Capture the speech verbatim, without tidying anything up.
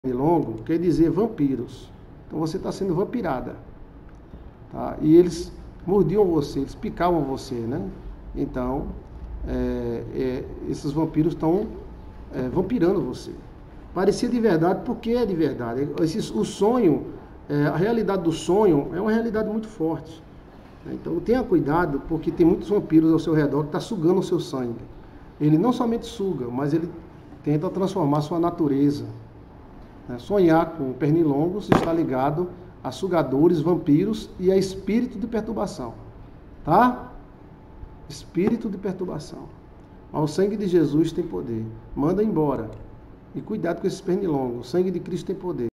pernilongo quer dizer vampiros. Então você está sendo vampirada. Tá? E eles mordiam você, eles picavam você, né? Então, é, é, esses vampiros estão é, vampirando você. Parecia de verdade, porque é de verdade. Esse, o sonho, é, a realidade do sonho é uma realidade muito forte. Então tenha cuidado, porque tem muitos vampiros ao seu redor que estão sugando o seu sangue. Ele não somente suga, mas ele tenta transformar a sua natureza. Sonhar com pernilongos está ligado a sugadores, vampiros e a espírito de perturbação. Tá? Espírito de perturbação. Mas o sangue de Jesus tem poder. Manda embora. E cuidado com esses pernilongos. O sangue de Cristo tem poder.